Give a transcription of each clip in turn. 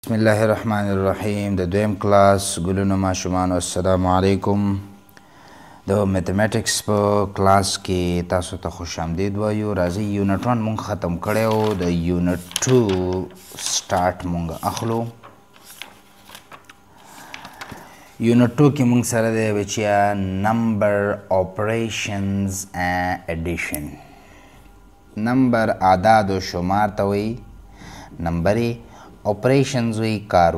بسم الله الرحمن الرحیم. د دویم کلاس ګلونو ماشومانو السلام علیکم. د میتھمیټکس په کلاس کې تاسو ته خوش آمدید وایو. راځئ یونټ 1 مونږ ختم کړی و، د یونټ 2 سټارټ مونږ اخلو. یونټ 2 کې مونږ سره دی بچیا نمبر اپریشنز اډیشن. نمبر اعداد و شمار ته وایي، نمبرې ऑपरेशंस हुई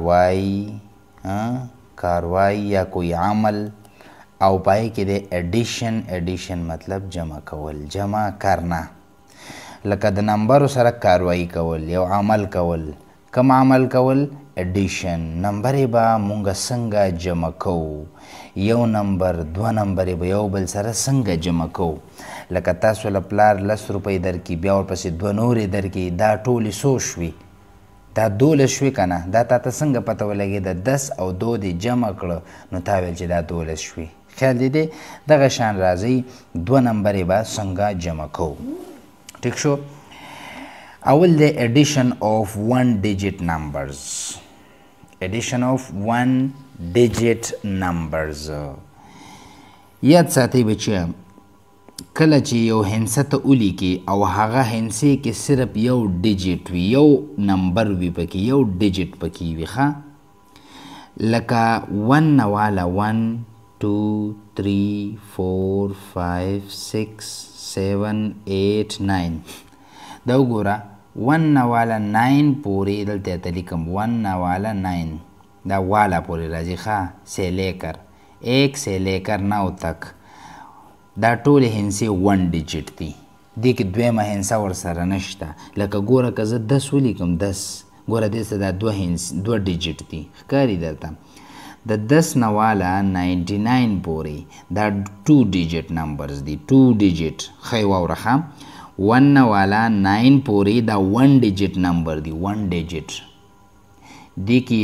कार्रवाई या कोई अमल او پای کې د addition مطلب جمع کول، جمع کرنا. لکه د نمبر سره کاروایی کول، یو عمل کول. کوم عمل کول؟ Addition. نمبر به مونږ څنګه جمع کوو؟ یو نمبر دو نمبر به یو بل سره څنګه جمع کوو؟ لکه تاسو له پلار 10 روپۍ درکې، بیا ورپسې 2 نورې درکې، دا ټولې څو شوي؟ دا 12 شوي که نه؟ دا تا ته څنګه پته ولګېده؟ 10 او 2 دې جمع کړه نو تا ویل چې دا 12 شوي. خیال دې دی؟ دغه شان راځئ 2 نمبرې به څنګه جمع کوو. ټیک شو؟ اول دی ایډیشن آف 1 ډیجټ نمبرز. ایډیشن آف 1 ډیجټ نمبرز. یاد ساتئ بچیا، کله چې یو هندسه ته ولیکې او هغه هندسې کې صرف یو ډیجټ وي، یو نمبر وي پکې، یو ډیجټ پکې وي، ښه؟ لکه 1 نه واله 1 2 3 4 5 6 7 8 9. دا وګوره 1 نه واله 9 پورې دلته ته لیکم. 1 نه واله 9 دا واله پورې راځي، ښه؟ سے لیکر 1 سے لیکر 9 تک دا ټولې هندسې 1 ډیجټ دي. دې کې دویمه هندسه ورسره نشته. لکه ګوره که زه 10 ولیکم، 10 ګوره دې څه دا 2 ډیجټ دي، ښکاري درته؟ د 10 نه واله 99 پورې دا 2 ډیجټ نمبرز دي، 2 ډیجټ. ښه یې واوره ښه؟ 1 نه واله 9 پورې دا 1 ډیجټ نمبر دی، 1 ډیجټ. دې کې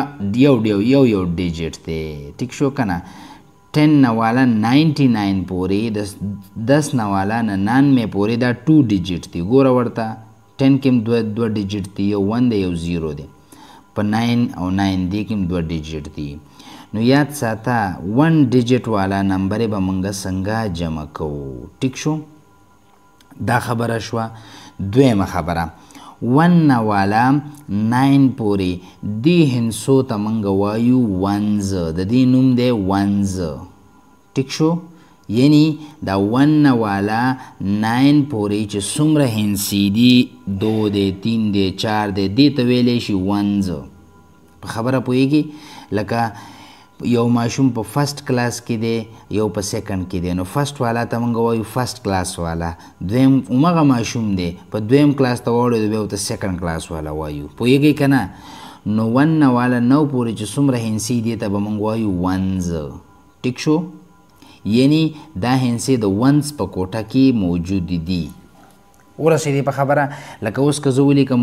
یو ډیجټ دی. ټیک شو که نه؟ 10 نه والا 99 پورې، د 10 نه والا 99 پورې دا 2 ډیجټ دی. ګوره ورته 10 کې هم 2 ډیجټ دی، یو 1 دی یو 0 دی. په 9 او 9 دې کې هم 2 ډیجټ دی. نو یاد ساته 1 ډیجټ والا نمبرې به موږ څنګه جمع کوو. ټیک شو؟ دا خبره شوه. دویمه خبره 1 نه والا 9 پورې دې هندسو ته موږ وایو ونز. د دې نوم دی ونز. ټیک شو؟ یعنی دا 1 نه والا 9 پورې چې څومره هندسې دي، 2 دی 3 دی 4 دی، دې ته ویلی شي ونز. په خبره پوهېږي؟ لکه یو ماشوم په فرست کلاس کې دی، یو په سیکنډ کې دی، نو فرست والا ته موږ وایو فرست کلاس والا. دویم همغه ماشوم دی په دویم کلاس ته واوړېدو، بیا ورته سیکنډ کلاس والا وایو. پوهېږئ که نه؟ نو 1 نه والا 9 پورې چې څومره هندسې دي ته به موږ وایو ونز. ټیک شو؟ یعنی دا هندسې د ونز په کوټه کې موجود دي. ورسېدې په خبره؟ لکه اوس که زه ولیکم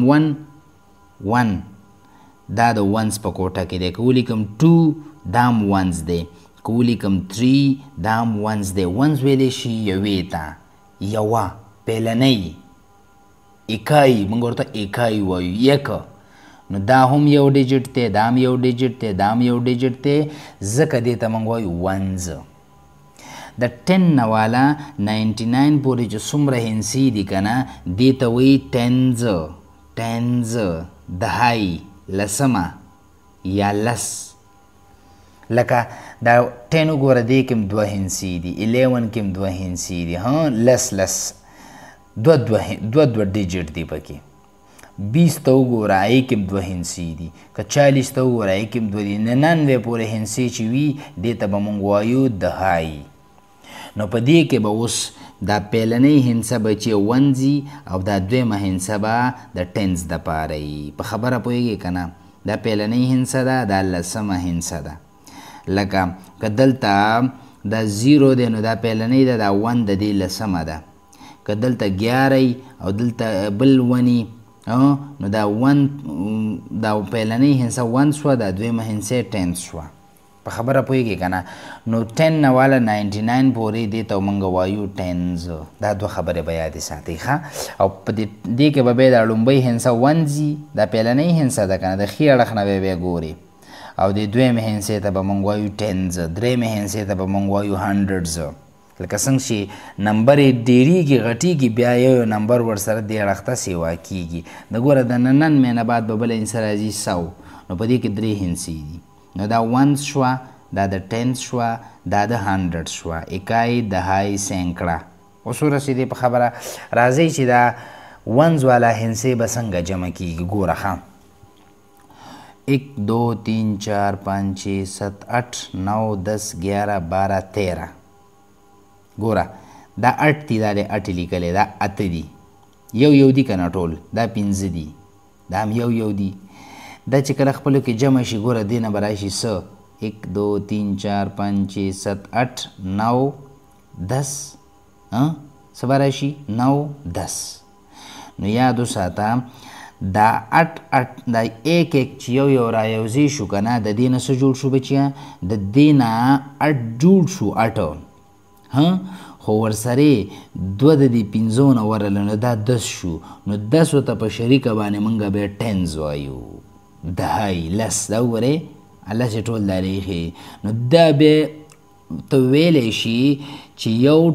1 دا د ونز په کوټه کې دی. که ولیکم 2 دا هم ونز دی. که ولیکم 3 دا هم ونز دی. ونز ویلی شي یوې ته، یوه، پیلنۍ، اکای، موږ ورته اکای وایو، یک. نو دا هم یو ډیجټ دی، دا هم یو ډیجټ دی، دا هم یو ډیجټ دی، ځکه دې ته موږ وایو ونز. د 10 نه والا 99 پورې چې څومره هندسې دي که نه، دې ته وایي ټینز. ټینز دهی، لسمه یا لس. لکه دا 10 وګوره، دې کې هم 2 هندسې دي، 11 کې هم 2 هندسې دي، لس 2 ډیجټ دي پکې. 20 ته وګوره، هغې کې هم 2 هندسې دي. که 40 ته وګوره، هغې کې هم 2 دي. 99 پورې هندسې چې وي دې ته به موږ وایو دهی. نو په دې کې به اوس دا پیلنۍ هندسه به چې ونځي او دا دویمه هندسه به د ټینز دپاره وي. په خبره پوهېږې که نه؟ دا پیلنۍ هندسه ده، دا لسمه هندسه ده. لکه که دلته دا 0 دی نو دا پیلنۍ ده، دا 1 د دې لسمه ده. که دلته 11 او دلته بل 1 نو دا 1 دا پیلنۍ هندسه 1 شوه، دا دویمه هندسه 10 شوه. په خبره پوهېږې که نه. نو 10 نه واله 99 پورې دې ته موږ وایو ټینز. دا دوه خبرې به یادې ساتئ ښه. او په دې کې به بیا دا لومبۍ هندسه ونځي، دا پیلنۍ هندسه ده که نه، د ښي اړخ نه بیا ګورې. او د دویمې هندسې ته به موږ وایو ټینز، درېیمې هندسې ته به موږ وایو هنډرډز. لکه څنګه چې نمبر یې ډېرېږي غټېږي بیا یو نمبر ورسره دې اړخ ته سیوا کېږي. د ګوره د نن مینه بعد به بله هندسه راځي 100. نو په دې کې 3 هندسې دي. نو دا ونز شوه، دا د ټینز شوه، دا د هنډرډ شوه. اکای، دهای، سینکړه. اوس ورسېدې په خبره. راځئ چې دا ونز والا هندسې به څنګه جمع کېږي. ګوره ښه، 1 2 3 4 5 6 7 8 9 10 11 12 13. ګوره دا 8 دي، دا د 8 لیکلی، دا 8 دي. یو دي که نه ټول، دا 5 دي، دا هم یو دي. دا چې کله خپلو کې جمع شي ګوره دې نه به راشي څه 1 2 3 4 5 6 7 8 9 10. څه به راشي 9 10. نو یاد وساته دا 8 دا 1 چې یو را یوځای شو که نه، د دې نه څه جوړ شو بچیه؟ د دې نه 8 جوړ شو 8. خو ورسره 2 د دې 5 نه ورله نو دا 10 شو. نو 10 ته په شریکه باندې موږ بیا ټینز وایو. دهای، لس. دا وګورئ الله چې ټول دا لیکي. نو دا بیا ته ویلی شي چې یو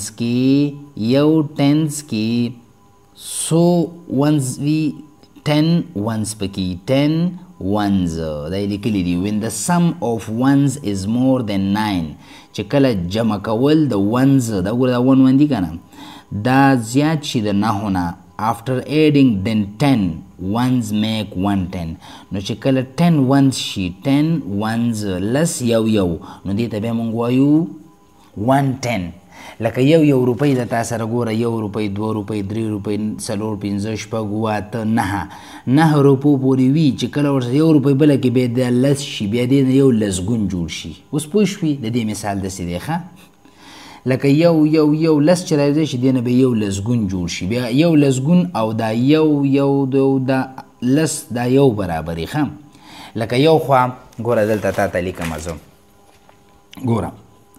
ټینز کې څو ونز وي؟ 10 ونز پکې، 10 ونز. دا یې لیکلي دي. when the sum of ones is more than 9. چې کله جمع کول د ونز، دا ګوره دا 1 دي که نه، دا زیات شي د 9 نه. after adding then 10 ones make 110. نو چې کله 10 ones شي، 10 ones لس یو، نو دې ته بیا موږ وایو 110. لکه یو روپۍ د تا سره ګوره 1 روپۍ، 2 روپۍ، 3 روپۍ، 4 5 6 8 9 روپو پورې وي. چې کله ورسره 1 روپۍ بله کې بیا د لس شي، بیا دې نه یو لسګون جوړ شي. اوس پوه شوي؟ د دې مثال داسې دی ښه. لکه یو لس چې راځي چې دې نه به یو لسګون جوړ شي، بیا یو لسګون او دا یو دا لس دا یو برابرې ښه. لکه یو خوا ګوره دلته تا ته لیکمه زه، ګوره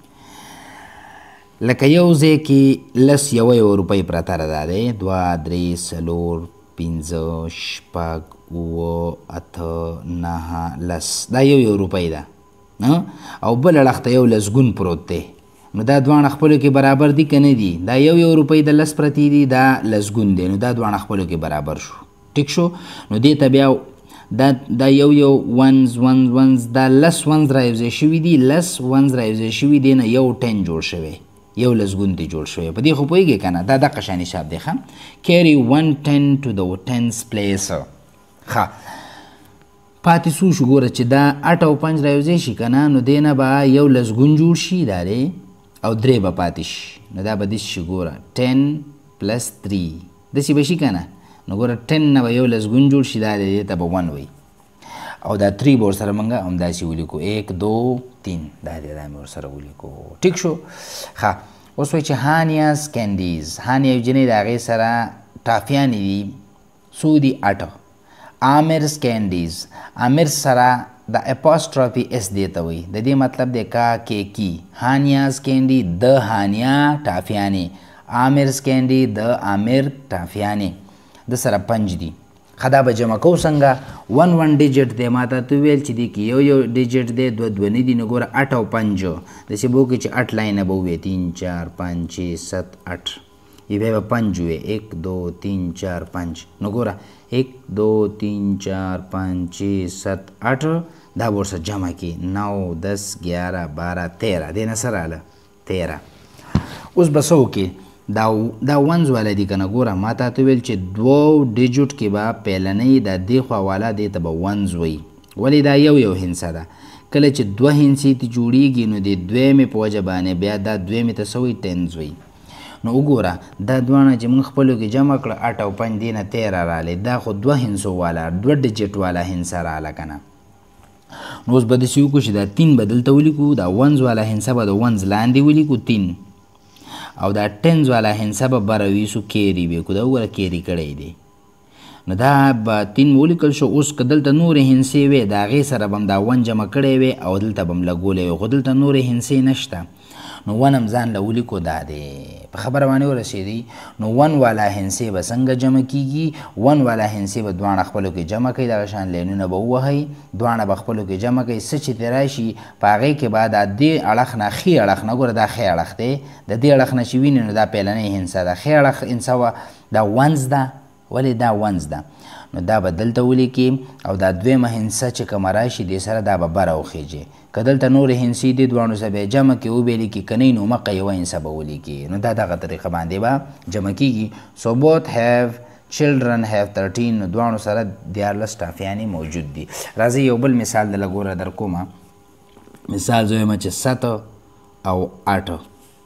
لکه یو ځای کې لس یو روپۍ پرته ده. دا دی 2 3 4 5 6 7 8 9 10. دا یو روپۍ ده او بل اړخ ته یو لسګون پروت دی. نو دا دواړه خپلو کې برابر دي که نه دي؟ دا یو روپۍ د لس پرتې دي، دا لسګون دی. نو دا دواړه خپلو کې برابر شو. ټیک شو؟ نو دې ته بیا دا یو ونز دا لس ونز را یوځای شوي دي، لس ونز را یوځای شوي دي نه یو 10 جوړ شوی، یو لسګون دی جوړ شوی. په دې خو پوهېږې که نه؟ دا دقه شان حساب دی ښه. carry 110 to the tens place. ښه پاتې څو شو ګوره چې دا 8 او 5 را یوځای شي که نه، نو دې نه به یو لسګون جوړ شي، دا دی، او 3 به پاتې شي. نو دا به داسې شي ګوره 10 + 3 داسې به شي که نه؟ نو ګوره 10 نه به یو لسګون جوړ شي، دا دی، دې ته به 1 وایي. او دا 3 به ورسره موږ همداسې ولیکو 1 2 3. دا دی، دا مې ورسره ولیکو. ټیک شو؟ ښه اوس وایي چې هانیاز کینډیز. هانیا یو جنۍ د هغې سره ټافیانې دي، څو دي؟ 8. عامرز کینډیز. عامر سره د اپاسټرافي اس دی ته وایي. د دې مطلب دی کا کې کی. هانیاز کینډي د هانیا ټافیانې، عامرز کینډي د عامر ټافیانې. د سره 5 دي. ښه دا به جمع کوو څنګه؟ 1 ډیجټ دی، ما ته ویل چې دې کې یو ډیجټ دی، 2 نه دي. نو ګوره 8 او 5 داسې به وکړي چې 8 لاینه به ووایي 3 4 5 6 7 8. بیا به 5 ووایي 1 2 3 4 5. نو ګوره 1 2 3 4 5 6 7 8. دا به ورسره جمع کړي 9 10 11 12 13. دې نه څه راغله؟ 13. اوس به څه وکړي؟ دا ونز والا دي که نه؟ ګوره ما ته ویل چې 2 ډیجټ کې به پیلنۍ د دې خوا والا دې ته به ونز وایي. ولې دا یو هندسه ده. کله چې 2 هندسې ته جوړیږي نو د دویمې په وجه باندې بیا دا دویمې ته څه وایي؟ ټینز وایي. نو وګوره دا دواړه چې موږ خپلو کې جمع کړه 8 او 5 دې نه 13 راغلی. دا خو 2 هندسو والا 2 ډیجټ والا هندسه راغله که نه؟ نو اوس به داسې وکړو چې دا 3 به دلته ولیکو، دا ونز والا هندسه به د ونز لاندې ولیکو 3، او دا ټینز والا هندسه به بره ویسو کیری به کو. دا وګوره کیری کړی دی. نو دا به 3 ولیکل شو. اوس که دلته نورې هندسې وې د هغې سره به هم دا 1 جمع کړی وې او دلته به هم لګولی وې، خو دلته نورې هندسې نشته نو 1 هم ځان له ولیکو. دا دی په خبره باندې ورسېدی. نو 1 والا هندسې به څنګه جمع کیږي؟ 1 والا هندسې به دواړه خپلو کې جمع کوي، دغه شان لینونه به ووهئ، دواړه به خپلو کې جمع کوي. څه چې ترې راشي په هغې کې به دا دې اړخ نه ښي اړخ نه، ګوره دا ښی اړخ دی، د دې اړخ نه چې وینې نو دا پیلنۍ هندسه ده، ښی اړخ هندسه وه دا ونز ده. ولې دا ونز ده؟ نو دا به دلته ولیکي او دا دویمه هندسه چې کومه راشي دې سره دا به بره وخیږي. که دلته نورې هندسې دې دواړو سره به یې جمع کړي وبې لیکي، که نه نو مقه یوه هندسه به ولیکي. نو دا دغه طریقه باندې به جمع کیږي. سو both have children have 13. نو دواړو سره 14 ټافیانې موجود دي. راځئ یو بل مثال دله ګوره در کومه. مثال زه وایم چې 7 او 8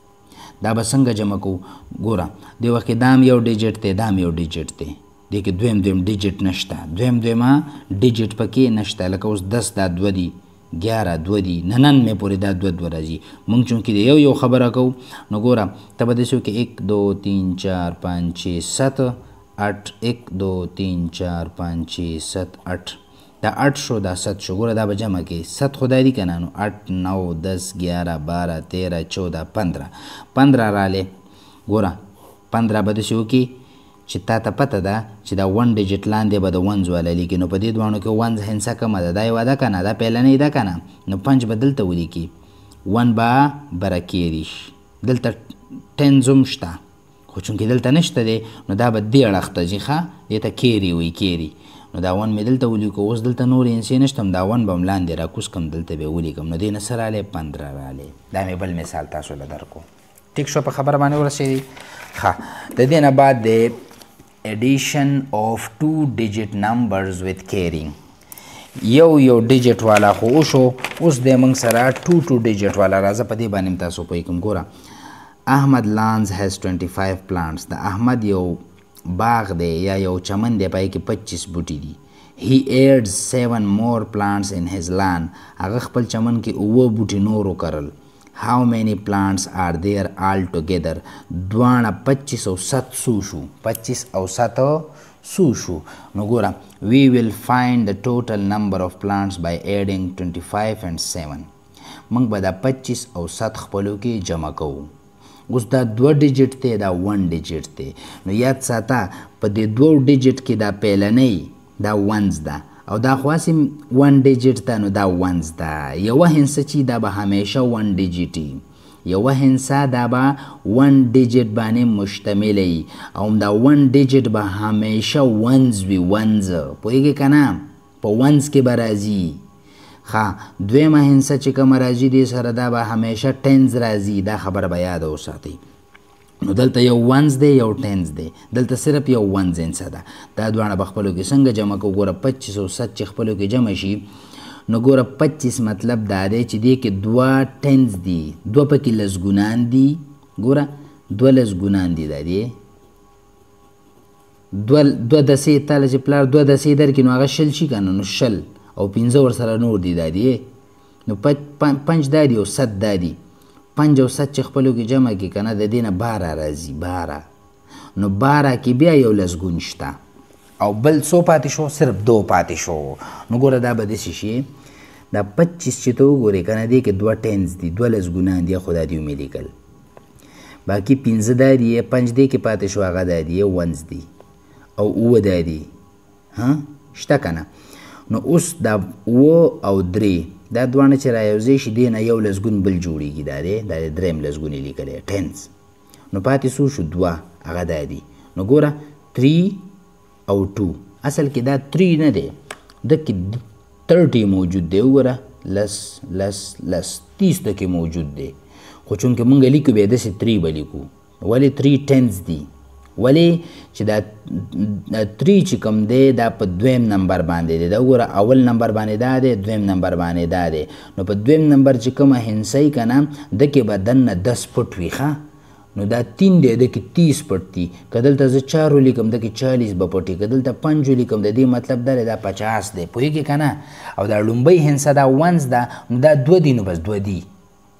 دا به څنګه جمع کوو؟ ګوره دې وخت کې دا هم یو ډیجټ دی، دا هم یو ډیجټ دی، دې کې دویم ډیجټ نشته، دویمه ډیجټ پکې نشته. لکه اوس 10 دا 2 دي، 11 2 دي، 99 پورې دا 2 راځي. موږ چونکې د یو خبره کوو نو ګوره ته به داسې وکړې 1 2 3 4 5 6 7 8 1 2 3 4 5 6 7 8 دا 8 شو، دا 7 شو. ګوره دا به جمع کې 7 خدای دی که نه؟ نو 8 9 10 11 12 13 14 15 رالی. ګوره 15 به داسې وکړي چې تا ته پته ده چې دا 1 ډیجټ لاندې به د ونز والا لیکي. نو په دې دواړو کې ونز هندسه کومه ده؟ دا یوه ده که نه؟ دا پیلنۍ ده که نه؟ نو 5 به دلته ولیکي، 1 به بره کیری شي. دلته ټنز هم شته خو چونکې دلته نشته دی نو دا به دې اړخ ته ځي. ښه دې ته کیری وایي، کیری. نو دا 1 مې دلته ولیکو. اوس دلته نورې هندسې نشته، دا 1 به هم لاندې راکوز کړم، دلته به یې ولیکم. نو دې نه څه رالی؟ 15 رالی. دا مې بل مثال تاسو له درکو. ټیک شو؟ په خبره باندې ورسېدي. ښه د دې نه بعد د addition of 2 digit numbers with carrying. یو ډیجټ والا خو وشو، اوس د موږ سره 2 ډیجټ والا. راځه په دې باندې تاسو پوه کوم. ګوره احمد لانز has 25 plants. د احمد یو باغ دی یا یو چمن دی، پای کې 25 بوټي دي. he adds 7 more plants in his lawn. هغه خپل چمن کې 9 بوټي نور وکرل. how many plants are there all together؟ دواړه 25 او 7 سو شو، 25 او 7 سو شو. نو ګوره we will find the total number of plants by adding 25 and 7. موږ به دا 25 او 7 خپلو کې جمع کوو. اوس دا 2 ډیجټ دی، دا 1 ډیجټ دی. نو یاد ساته په دې 2 ډیجټ کې دا پیلنۍ دا ونز ده او دا خو هسې 1 ډیجټ ده. نو دا ونز ده. یوه هندسه چې دا به همیشه 1 ډیجټ وي، یوه هندسه دا به 1 ډیجټ باندې مشتمله وي او دا 1 ډیجټ به همیشه ونز وي. ونز پوهېږې که نه؟ په ونز کې به راځي. ښه دویمه هندسه چې کومه راځي دې سره دا به همیشه ټنز راځي. دا خبره به یاده وساتئ. نو دلته یو ونز دی یو ټنز دی، دلته صرف یو ونز هندسه ده. دا دواړه به خپلو کې څنګه جمع کوو؟ ګوره 25 او 7 چې خپلو کې جمع شي نو ګوره 25 مطلب دا دی چې دې کې 2 ټنز دي، 2 پکې لسګونان دي. ګوره 2 لسګونان دي. دا دی 2 دسې تاله چې پلار 2 دسې درکړي نو هغه 100 شي که نه؟ نو 100 او 15 ورسره نور دي. دا دی نو 5 دا دي او 7 دا دي. 5 او 7 چې خپلو کې جمع کړي که نه د دې نه 12 راځي. 12 نو 12 کې بیا یو لسګون شته او بل څو پاتې شو؟ صرف 2 پاتې شو. نو ګوره دا به داسې شي دا 25 چې ته وګورې که نه دې کې 2 ټنز دي، 2 لسګونان دي، خو دا دې ومې لیکل. باقي 15 دا دي، 5 دې کې پاتې شو هغه دا دي ونز دي او 9 دا دي. شته که نه؟ نو اوس دا 9 او 3 دا دواړه چې رايوځای شي دې نه یو لسګون بل جوړېږي. دا دی دا دریم لسګون یې لیکلی ټنز. نو پاتې څو شو؟ 2 هغه دا دي. نو ګوره 3 او 2 اصل کې دا 3 نه دی، دکې 30 موجود دی. وګوره لس 30 دکې موجود دی، خو چونکې مونږ لیکو بیا داسې 3 به لیکو. ولې 3 ټنز دي؟ ولې چې دا 3 چې کوم دی دا په دویم نمبر باندې دی. دا وګوره اول نمبر باندې دا دی، دویم نمبر باندې دا دی. نو په دویم نمبر چې کومه هندسه یي که نه دکې به دننه 10 فټ وي. ښه نو دا 3 دی، دکې 30 فټ دي. که دلته زه 4 ولیکم دکې 40 به پټ وي، که دلته 5 ولیکم د دې مطلب دا دی دا 50 دی. پوهېږې که نه؟ او دا لومبۍ هندسه دا ونز ده، نو دا 2 دي نو بس 2 دي.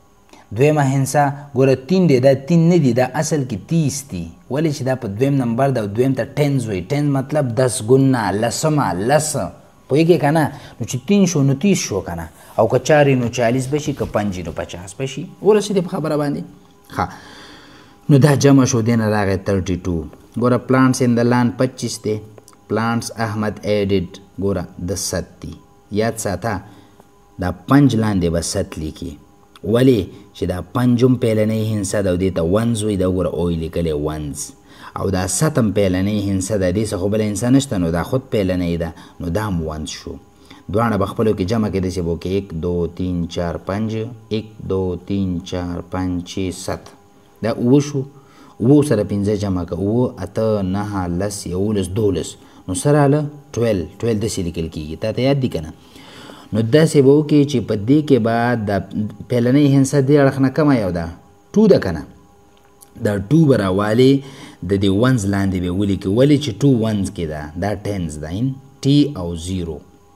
دویمه هندسه ګوره 3 دی دا 3 نه دی دا اصل کې 30 دی ولې چې دا په دویم نمبر دا دویم ته ټنز وایي ټنز مطلب 10 ګنا لسمه لس پوهېږې که نه نو چې 3 شو نو 30 شو که نه او که 4 نو 40 بشي که 5 نو 50 بشي ورسېدې په خبره باندې ښه نو دا جمع شو دی نه راغی 32 ګوره پلانټس ان د لان 25 دی پلانټس احمد ایډډ ګوره د 7 دی یاد ساته دا 5 لاندې به 7 لیکي ولې چې دا 5 هم پیلنۍ هندسه ده او دې ته ونز وایي دا ګوره او یې لیکلی ونز او دا 7 هم پیلنۍ هندسه ده دې څه خو بله هندسه نشته نو دا خود پیلنۍ ده نو دا هم ونز شو دواړه به خپلو کې جمع کېدای شي به وکړي 1 2 3 4 5 1 2 3 4 5 6 7 دا اوه شو اوه سره 5 جمع که اوه اته نهه لس یولس دولس نو سره راله 12 داسې لیکل کېږي تا ته یاد دي که نه نو داسې به وکړي چې په دې کې به دا پیلنۍ هندسه دې اړخ نه کمه یو ده 2 ده که نه دا 2 به راوالې د دې ونز لاندې به ولیکي ولې چې 2 ونز کې ده دا ټنز ده ان ټي او 0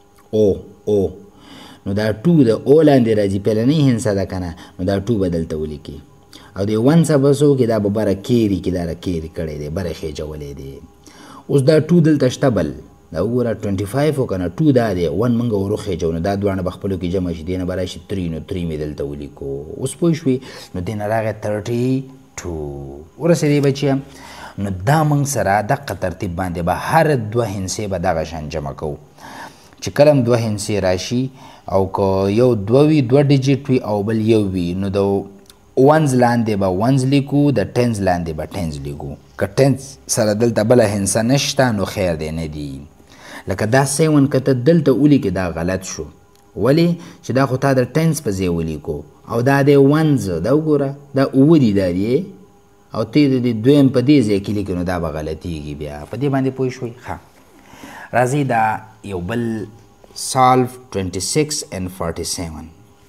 او نو دا 2 د او لاندې راځي پیلنۍ هندسه ده که نه نو دا 2 به دلته ولیکي او د ونز به څه وکړي دا به بره کیري کې دا کیري کړی دی بره خېجولی دی اوس دا 2 دلته شته بل دا وګوره 25 و که نه 2 دا دی 1 موږ وروخېجو نو دا دواړه به خپلو کې جمع شي دې نه به راشي 3 نو 3 مې دلته ولیکو اوس پوه شوې نو دې نه راغی 32 ورسېدې بچیه نو دا موږ سره دقه ترتیب باندې به هر 2 هندسې به دغه شان جمع کوو چې کله هم 2 هندسې راشي او که یو 2 وي 2 ډیجیټ وي او بل یو وي نو د ونز لاندې به ونز لیکو د ټنز لاندې به ټنز لیکو که ټنز سره دلته بله هندسه نشته نو خیر دی نه دي لکه دا 7 که ته دلته ولیکې دا غلط شو ولې چې دا خو تا د ټنز په ځای ولیکو او دا دی ونز دا وګوره دا اوه دي دا دی او ته د دویم په دې ځای کې لیکې نو دا به غلطیږي بیا په دې باندې پوه شوئ ښه راځئ دا یو بل solve 26 and 47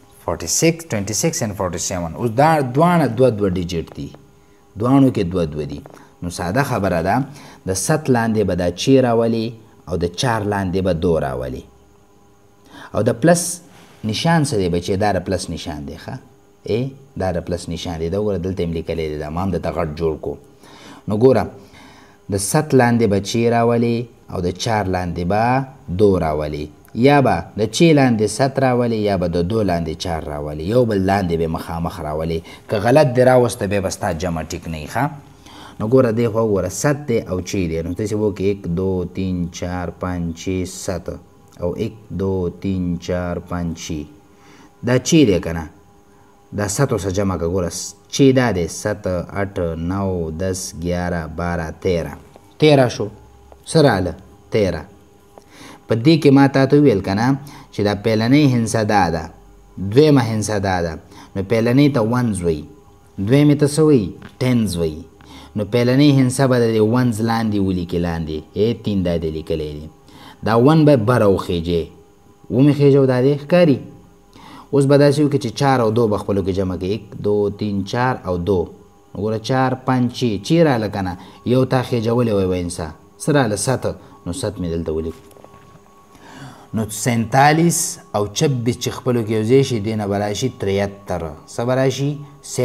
26 and 47 اوس دا دواړه 2 ډیجیټ دي دواړو کې 2 دي نو ساده خبره ده د 7 لاندې به دا 6 راولي او د 4 لاندې به 2 راولي او د پلس نشان څه دی بچې دا د پلس نشان دی ښه دا د پلس نشان دی دا وګوره دلته یې لیکلی دی دا ما هم درته غټ جوړ کو نو ګوره د 7 لاندې به 6 راولي او د 4 لاندې به 2 راولي یا به د 6 لاندې 7 راولي یا به د 2 لاندې 4 راولي یو بل لاندې به مخامخ راولي که غلط دی راوسته بیا به ستا جمع ټیک نه وي ښه نو ګوره دی خو وګوره 7 دی او 6 دی نو تاسې به وکړئ 1 2 3 4 5 6 7 او 1 2 3 4 5 6 دا 6 دی که نه دا 7 سره جمع که ګوره 6 دا دی 7 8 9 10 11 12 13 شو څه راله 13 په دې کې ما تا ته وویل که نه چې دا پیلنۍ هندسه دا ده دویمه هندسه دا ده نو پیلنۍ ته ونز وایي دویمې ته څه وایي ټنز وایي نو پیلنۍ هندسه به د دې ونز لاندې ولیکې لاندې 3 دا دی لیکلی دی دا 1 به بره وخېجې ومې خېجو دا دی ښکاري اوس به داسې وکړي چې 4 او 2 به خپلو کې جمع کړي 1 2 3 4 او 2 وګوره 4 5 6 چې راله که نه یو تا خېجولی وی هندسه څه راله 7 نو 7 مې دلته ولیکو نو 47 او 26 چې خپلو کې یو ځای شي دې نه به راشي 73 څه به راشي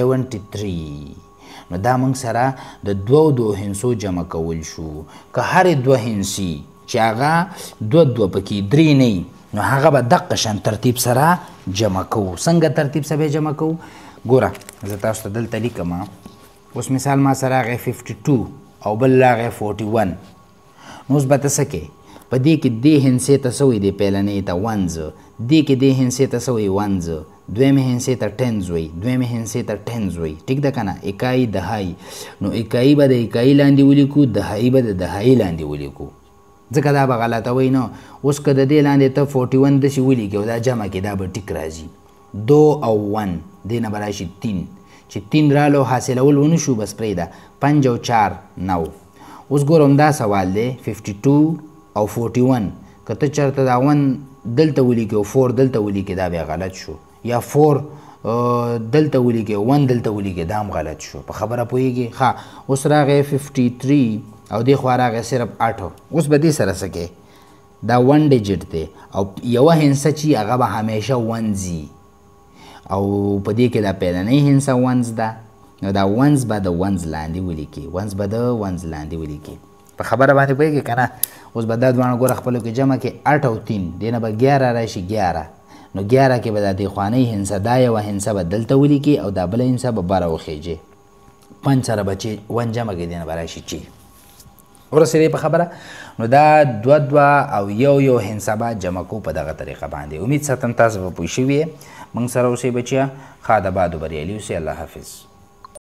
73 نو دا موږ سره د 2 هندسو جمع کول شو که هرې 2 هندسې چې هغه 2 پکې 3 نه وي نو هغه به دقه شان ترتیب سره جمع کوو څنګه ترتیب سره جمع کوو ګوره زه تاسو ته دلته لیکم اوس مثال ما سره راغی 52 او بل راغی 41 نو اوس به ته څه کوې په دې کې دې هندسې ته څه وایي دې پیلنۍ ته ونز دې کې دې هندسې ته څه وایي ونز دویمې هندسې ته ټنز وایي دویمې هندسې ته ټنز وایي ټیک ده که نه اکایي دهایي نو اکایي به د اکایي لاندې ولیکو دهایي به د دهایي لاندې ولیکو ځکه دا به غلطه وایي نه اوس که د دې لاندې ته 41 داسې ولیکې او دا جمع کې دا به ټیک راځي 2 او 1 دې نه به راشي 3 چې 3 رالو حاصلول ونه شو بس پرېږده 5 او 4 9 اوس ګوره همدا سوال دی 52 او 41 که ته چېرته دا 1 دلته ولیکې او 4 دلته ولیکې دا بیا غلط شو یا 4 دلته ولیکې 1 دلته ولیکې دا هم غلط شو په خبره پوهېږې ښه اوس راغی 53 او دې خوا راغی صرف 8 اوس به دې سره څه کې دا 1 ډیجټ دی او یوه هندسه چې هغه به همیشه 1 ځي او په دې کې دا پیدنۍ هندسه ونز ده نو دا ونز به د ونز لاندې ولیکي ونز به د ونز لاندې ولیکي په خبره باندې پوهېږې که نه اوس به دا دواړه ګوره خپلو کې جمع کې 8 او 3 دې نه به 11 راشي 11 نو 11 کې به دا دې خوانۍ هندسه دا یوه هندسه به دلته ولیکي او دا بله هندسه به بره وخیجې 5 سره به چې 1 جمع کې دې نه به راشي چې ورسېدې په خبره نو دا 2 او یو هندسه به جمع کو په دغه طریقه باندې امید ساتم تاسو به پوه شوي یې موږ سره اوسئ بچیه ښه د باد و بریالي اوسئ الله حافظ